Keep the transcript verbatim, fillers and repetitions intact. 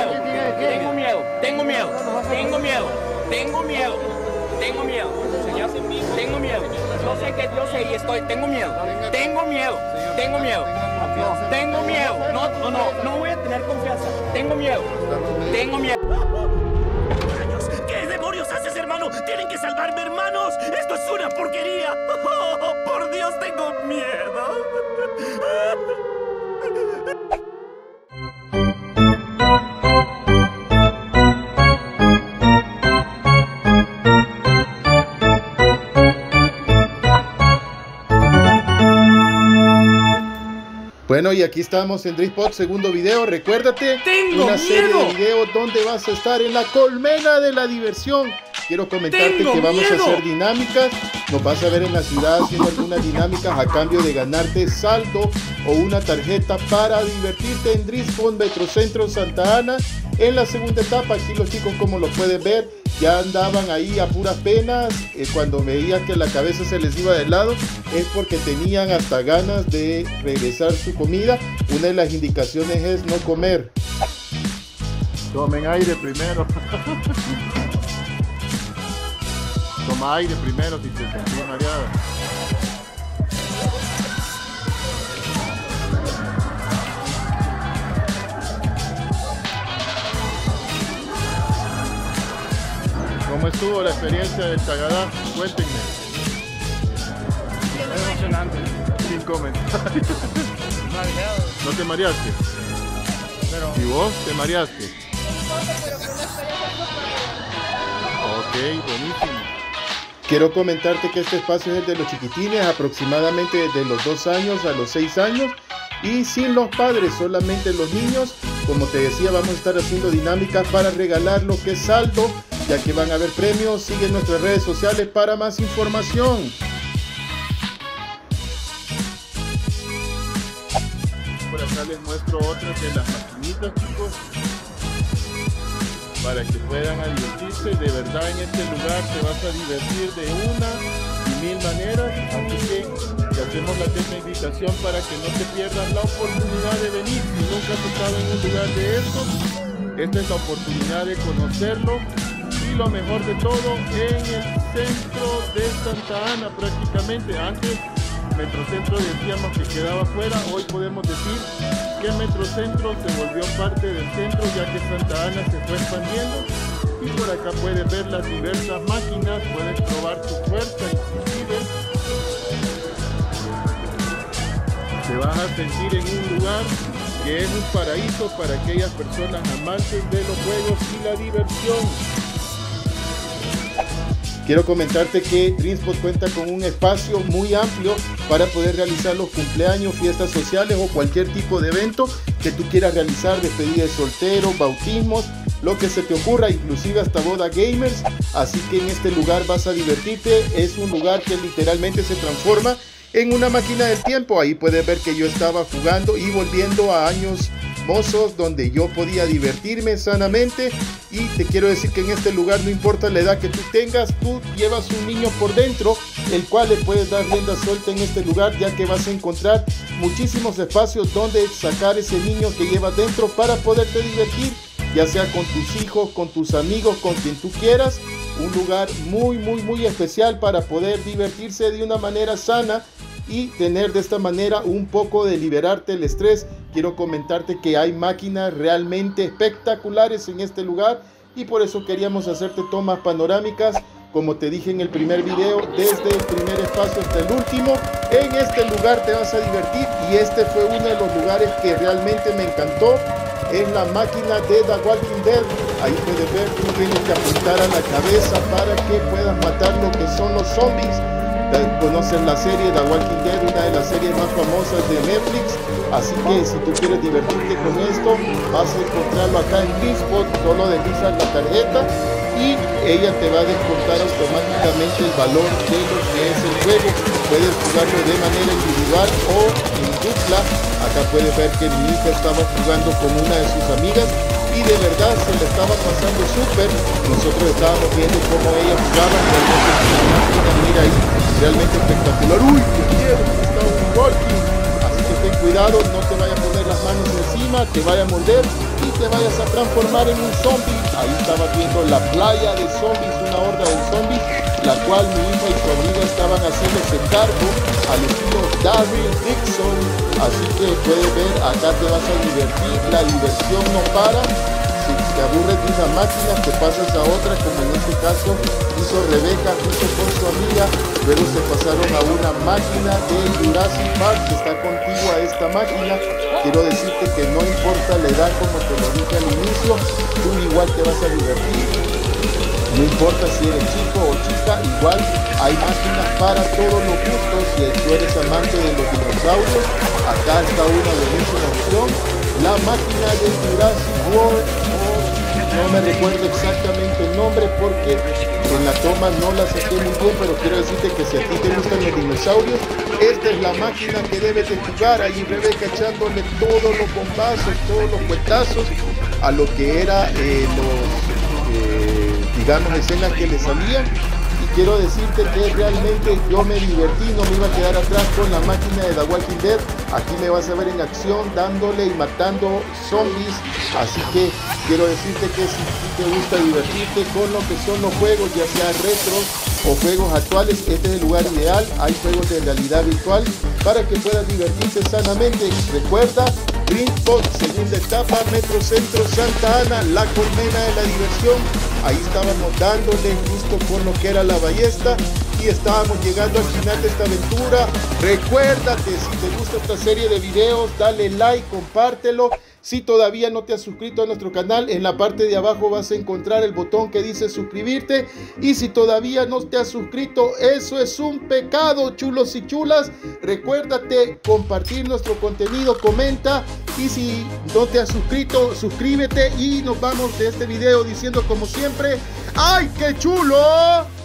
miedo, tengo miedo, tengo miedo, tengo miedo, tengo miedo, tengo miedo, señor, tengo miedo. Yo sé que yo sé y estoy, tengo miedo, tengo miedo, tengo miedo, tengo miedo. No, no, no, no voy a tener confianza. Tengo miedo, tengo miedo. ¿Qué demonios haces, hermano? Tienen que salvarme, hermanos. Esto es una porquería. Oh, por Dios, tengo miedo. Bueno, y aquí estamos en Driftpod, segundo video. Recuérdate, ¡Tengo una serie miedo! de videos donde vas a estar en la colmena de la diversión. Quiero comentarte ¡Tengo que vamos miedo! a hacer dinámicas. Nos vas a ver en la ciudad haciendo algunas dinámicas a cambio de ganarte saldo o una tarjeta para divertirte en Driftpod Metrocentro Santa Ana. En la segunda etapa, aquí los chicos, como lo puedes ver, ya andaban ahí a puras penas. Eh, cuando veía que la cabeza se les iba de lado, es porque tenían hasta ganas de regresar su comida. Una de las indicaciones es no comer. Tomen aire primero. Toma aire primero si te sentís mareado. ¿Cómo estuvo la experiencia del Tagadá? Cuéntenme. Es emocionante. Sin comentarios. Mareado. ¿No te mareaste? Pero ¿Y vos te mareaste? Ok, buenísimo. Quiero comentarte que este espacio es el de los chiquitines, aproximadamente desde los dos años a los seis años. Y sin los padres, solamente los niños. Como te decía, vamos a estar haciendo dinámicas para regalar lo que es saldo, ya que van a haber premios. Sigue nuestras redes sociales para más información. Por acá les muestro otras de las maquinitas, chicos, para que puedan a divertirse. De verdad, en este lugar te vas a divertir de una y mil maneras, así que te hacemos la atenta invitación para que no te pierdas la oportunidad de venir. Si nunca has estado en un lugar de estos, esta es la oportunidad de conocerlo. Y lo mejor de todo, en el centro de Santa Ana prácticamente. Antes Metrocentro decíamos que quedaba fuera, hoy podemos decir que Metrocentro se volvió parte del centro, ya que Santa Ana se fue expandiendo. Y por acá puedes ver las diversas máquinas, puedes probar tu fuerza inclusive. Te vas a sentir en un lugar que es un paraíso para aquellas personas amantes de los juegos y la diversión. Quiero comentarte que Driftpod cuenta con un espacio muy amplio para poder realizar los cumpleaños, fiestas sociales o cualquier tipo de evento que tú quieras realizar, despedida de soltero, bautismos, lo que se te ocurra, inclusive hasta boda gamers. Así que en este lugar vas a divertirte. Es un lugar que literalmente se transforma en una máquina del tiempo. Ahí puedes ver que yo estaba jugando y volviendo a años mozos donde yo podía divertirme sanamente. Y te quiero decir que en este lugar, no importa la edad que tú tengas, tú llevas un niño por dentro, el cual le puedes dar rienda suelta en este lugar, ya que vas a encontrar muchísimos espacios donde sacar ese niño que llevas dentro para poderte divertir, ya sea con tus hijos, con tus amigos, con quien tú quieras. Un lugar muy muy muy especial para poder divertirse de una manera sana y tener de esta manera un poco de liberarte el estrés. Quiero comentarte que hay máquinas realmente espectaculares en este lugar y por eso queríamos hacerte tomas panorámicas, como te dije en el primer video, desde el primer espacio hasta el último. En este lugar te vas a divertir y este fue uno de los lugares que realmente me encantó. Es la máquina de The Walking Dead. Ahí puedes ver, tú tienes que apuntar a la cabeza para que puedas matar lo que son los zombies. Conoces la serie The Walking Dead, una de las series más famosas de Netflix. Así que si tú quieres divertirte con esto, vas a encontrarlo acá en Driftpod. Solo deslizas la tarjeta y ella te va a descontar automáticamente el valor de lo que es el juego. Puedes jugarlo de manera individual o en dupla. Acá puedes ver que mi hija estaba jugando con una de sus amigas y de verdad se le estaba pasando súper. Nosotros estábamos viendo cómo ella jugaba. Realmente, mira ahí, realmente espectacular. Uy, qué miedo, está un walking. Así que ten cuidado, no te vaya a poner las manos encima, te vaya a morder. Y te vayas a transformar en un zombie. Ahí estabas viendo la playa de zombies, una horda de zombies, la cual mi hija y su amiga estaban haciéndose cargo al estilo Daryl Dixon. Así que puedes ver, acá te vas a divertir, la diversión no para. Si te aburres de una máquina, te pasas a otra, como en este caso hizo Rebeca junto con su amiga. Luego se pasaron a una máquina de Jurassic Park, que está contigua a esta máquina. Quiero decirte que no importa la edad, como te lo dije al inicio, tú igual te vas a divertir. No importa si eres chico o chica, igual hay máquinas para todos los gustos. Si tú eres amante de los dinosaurios, acá está una buenísima opción. La máquina de Jurassic World, no me recuerdo exactamente el nombre porque en la toma no la saqué muy bien, pero quiero decirte que si a ti te gustan los dinosaurios, esta es la máquina que debes de jugar. Ahí Rebeca echándole todos los bombazos, todos los cuetazos a lo que era eh, los, eh, digamos, escenas que le salían. Y quiero decirte que realmente yo me divertí, no me iba a quedar atrás con la máquina de The Walking Dead. Aquí me vas a ver en acción dándole y matando zombies. Así que quiero decirte que si te gusta divertirte con lo que son los juegos, ya sea retro o juegos actuales, este es el lugar ideal. Hay juegos de realidad virtual para que puedas divertirte sanamente. Recuerda, Greenspot, segunda etapa, Metrocentro Santa Ana, la colmena de la diversión. Ahí estábamos dándole justo con lo que era la ballesta y estábamos llegando al final de esta aventura. Recuérdate, si te gusta esta serie de videos, dale like, compártelo. Si todavía no te has suscrito a nuestro canal, en la parte de abajo vas a encontrar el botón que dice suscribirte. Y si todavía no te has suscrito, eso es un pecado, chulos y chulas. Recuérdate compartir nuestro contenido, comenta. Y si no te has suscrito, suscríbete. Y nos vamos de este video diciendo como siempre, ¡ay, qué chulo!